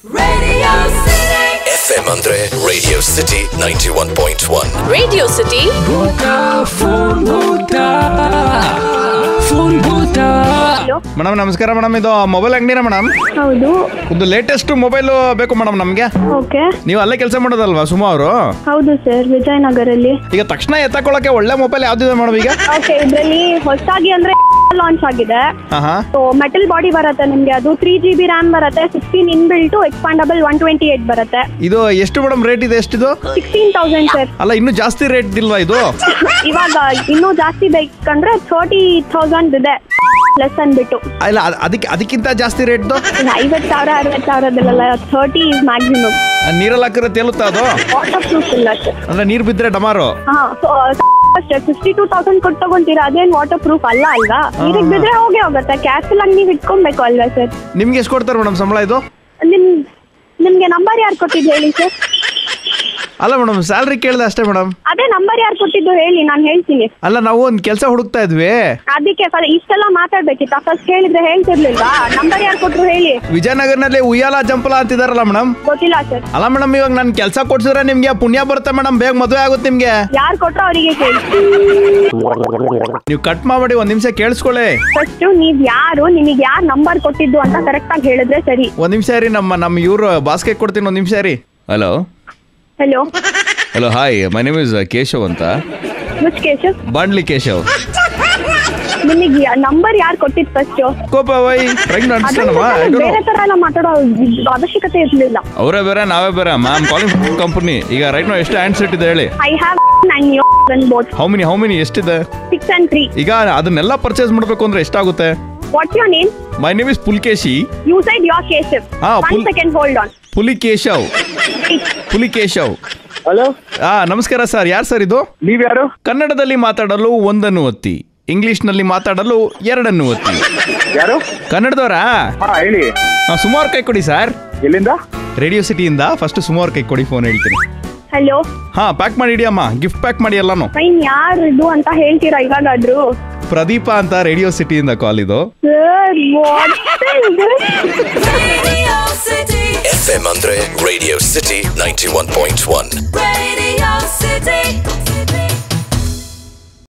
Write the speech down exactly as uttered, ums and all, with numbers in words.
Radio City. F M ಅಂದ್ರೆ Radio City ninety-one point one. Radio City. Bhuta, phone bhuta, phone bhuta. Madam ನಮಸ್ಕಾರ madam, ಇದು mobile ಅಂಗಡಿನ madam? ಹೌದು. ಒಂದು latest mobile ಬೇಕು madam ನಮಗೆ. ಓಕೆ. ನೀವು ಅಲ್ಲೇ ಕೆಲಸ ಮಾಡೋದಲ್ವಾ ಸುಮಾ ಅವರು? ಹೌದು ಸರ್, ವಿಜಯನಗರಲ್ಲಿ. ಈಗ ತಕ್ಷಣ ಎತ್ತಕೊಳ್ಳಕ್ಕೆ ಒಳ್ಳೆ ಮೊಬೈಲ್ ಯಾವ್ದಿದೆ ಮೇಡಮ್ ಈಗ? ಓಕೆ, ಇದರಲ್ಲಿ ಹೊಸದಾಗಿ ಅಂದ್ರೆ ಲಾಂಚ್ ಆಗಿದೆ. ಸೊ ಮೆಟಲ್ ಬಾಡಿ ಬರುತ್ತೆ ನಿಮ್ಗೆ, ಅದು ತ್ರೀ ಜಿ ಬಿ ರ್ಯಾಮ್ ಬರುತ್ತೆ, sixteen in built expandable one twenty eight ಬರುತ್ತೆ. ಇದು ಎಷ್ಟು ಮೇಡಮ್ ರೇಟ್ ಇದೆ? ಎಷ್ಟಿದು? Sixteen thousand sir. ಅಲ್ಲ ಇನ್ನು ಜಾಸ್ತಿ ರೇಟ್ ಇಲ್ವಾ ಇದು? ಇವಾಗ ಇನ್ನೂ ಜಾಸ್ತಿ ಬೇಕಂದ್ರೆ ಥರ್ಟಿ ತೌಸಂಡ್ ಇದೆ ಪ್ಲಸ್ ಅಂದ್ಬಿಟ್ಟು. ಇಲ್ಲ ಅದಕ್ಕೆ ಅದಕ್ಕಿಂತ ಜಾಸ್ತಿ ರೇಟ್ ಐವತ್ತು ಸಾವಿರ ಅರವತ್ತು ಸಾವಿರದಲ್ಲ, ಥರ್ಟಿ ಇಸ್ ಮ್ಯಾಕ್ಸಿಮಮ್. ನೀರಲ್ಲಿ ಹಾಕಿದ್ರೆ ತೇಲುತ್ತಾ ಅದು? ವಾಟರ್ ಪ್ರೂಫ್ ಇಲ್ಲ ಸರ್. ಅಂದ್ರೆ ನೀರು ಬಿದ್ರೆ ಡಮಾರು? ಹಾ, ಫಿಫ್ಟಿ ಟೂ ತೌಸಂಡ್ ಕೊಟ್ಟು ತಗೊಂತೀರಾ, ಅದೇನ್ ವಾಟರ್ ಪ್ರೂಫ್ ಅಲ್ಲ ಅಲ್ವಾ? ನೀರಿಗೆ ಬಿದ್ರೆ ಹೋಗೇ ಹೋಗುತ್ತೆ. ಕ್ಯಾಶ್ ಅಲ್ಲಿ ನೀವು ಇಟ್ಕೊಬೇಕು ಅಲ್ವಾ ಸರ್? ನಿಮ್ಗೆ ಎಷ್ಟು ಕೊಡ್ತಾರೆ ಮೇಡಮ್ ಸಂಬಳ ಇದು? ನಿಮ್ ನಿಮ್ಗೆ ನಂಬರ್ ಯಾರು ಕೊಟ್ಟಿದ್ದು ಹೇಳಿ ಸರ್? ಅಲ್ಲ ಮೇಡಮ್, ಸ್ಯಾಲ್ರಿ ಕೇಳಿದೆ ಅಷ್ಟೇ ಮೇಡಮ್. ಅದೇ ನಂಬರ್ ಯಾರು ಕೊಟ್ಟಿದ್ದು ಹೇಳಿ, ನಾನು ಹೇಳ್ತೀನಿ. ಅಲ್ಲ ನಾವು ಒಂದು ಕೆಲಸ ಹುಡುಕ್ತಾ ಇದ್ವಿ. ಅದಕ್ಕೆ ಇಷ್ಟೆಲ್ಲ ಮಾತಾಡ್ಬೇಕಿತ್ತ? ಫಸ್ಟ್ ಹೇಳಿದ್ರೆ ಹೇಳ್ತಿರ್ಲಿಲ್ವಾ? ನಂಬರ್ ಯಾರು ಕೊಟ್ರು ಹೇಳಿ. ವಿಜಯನಗರ್ನಲ್ಲಿ ಉಯ್ಯಾಲ ಜಂಪಲ ಅಂತಿದಾರಲ್ಲ ಮೇಡಮ್? ಗೊತ್ತಿಲ್ಲ ಸರ್. ಅಲ್ಲ ಮೇಡಮ್, ಇವಾಗ ನಾನು ಕೆಲಸ ಕೊಡ್ಸಿದ್ರೆ ನಿಮ್ಗೆ ಪುಣ್ಯ ಬರುತ್ತೆ ಮೇಡಮ್, ಬೇಗ ಮದುವೆ ಆಗುತ್ತೆ ನಿಮ್ಗೆ. ಯಾರು ಕೊಟ್ರು ಅವರಿಗೆ ಕೇಳಿ. ನೀವು ಕಟ್ ಮಾಡಿ ಒಂದ್ ನಿಮಿಷ ಕೇಳಿಸ್ಕೊಳ್ಳಿ. ಫಸ್ಟ್ ನೀವ್ ಯಾರು, ನಿಮಗೆ ಯಾರು ನಂಬರ್ ಕೊಟ್ಟಿದ್ದು ಅಂತ ಕರೆಕ್ಟ್ ಆಗಿ ಹೇಳಿದ್ರೆ ಸರಿ. ಒಂದ್ ನಿಮಿಷ ರೀ, ನಮ್ಮ ನಮ್ಮ ಇವ್ರು ಬಾಸ್ಕೆ ಕೊಡ್ತೀನಿ, ಒಂದ್ ನಿಮಿಷ ರೀ. Hello hello hello hi, my name is Keshav ಅಂತ. ವಿಚ್ ಕೇಶವ್? ಬಾಂಡ್ಲಿ ಕೇಶವ್. ನಿಮಗೆ ನಂಬರ್ ಯಾರು ಕೊಟ್ಟಿದ್ದು ಫಸ್ಟ್? ಕೋಪ ವೈ ಟ್ರೈಂಗ್ ಟು ಅಂಡರ್ಸ್ಟ್ಯಾಂಡ್ ಅಮ್ಮ. I don't know. ಬೇರೆ ತರ ಎಲ್ಲ ಮಾತಾಡೋ ಅವಶ್ಯಕತೆ ಇರಲಿಲ್ಲ. ಅವರೇ ಬೇರೆ ನಾವೇ ಬೇರೆ ಮ್ಯಾಮ್. Calling company. ಈಗ ರೈಟ್ ನೋ ಎಷ್ಟು ಹ್ಯಾಂಡ್ ಸೆಟ್ ಇದೆ ಹೇಳಿ? I have nine years both. How many how many ಎಷ್ಟಿದೆ? Six and three. ಈಗ ಅದನ್ನೆಲ್ಲ ಪರ್ಚೇಸ್ ಮಾಡಬೇಕು ಅಂದ್ರೆ ಎಷ್ಟಾಗುತ್ತೆ? What's your name? My name is Pulakeshi. You said you're Keshav. ಹಾ, one second hold on. Pulikeshav. Pulikeshav. Hello. ಹಾ ನಮಸ್ಕಾರ ಸರ್, ಯಾರು ಸರ್ ಇದು? ನೀವ್ಯಾರು? ಕನ್ನಡದಲ್ಲಿ ಮಾತಾಡಲು ಒಂದನ್ನು ಒತ್ತಿ, ಇಂಗ್ಲಿಷ್ ನಲ್ಲಿ ಮಾತಾಡಲು ಎರಡನ್ನು ಒತ್ತಿ. ಯಾರು? ಕನ್ನಡದವರಾ? ಹಾ ಹೇಳಿ. ಸುಮಾರು ಕೈ ಕೊಡಿ ಸರ್. ಎಲ್ಲಿಂದ? ರೇಡಿಯೋ ಸಿಟಿಯಿಂದ. ಫಸ್ಟ್ ಸುಮಾರು ಕೈ ಕೊಡಿ, ಫೋನ್ ಹೇಳ್ತೀನಿ. ಹಲೋ. ಹಾ ಪ್ಯಾಕ್ ಮಾಡಿ ಇಡಿ ಅಮ್ಮ, ಗಿಫ್ಟ್ ಪ್ಯಾಕ್ ಮಾಡಿ ಎಲ್ಲಾನು. ಫೈನ್, ಯಾರು ಇದು ಅಂತ ಹೇಳ್ತೀರಾ ಇವಾಗಾದ್ರೂ? ಪ್ರದೀಪ ಅಂತ, ರೇಡಿಯೋ ಸಿಟಿಯಿಂದ ಕಾಲ್ ಇದು. Sir what is this? Radio City. F M ಅಂದ್ರೆ Radio City ninety-one point one. Radio City.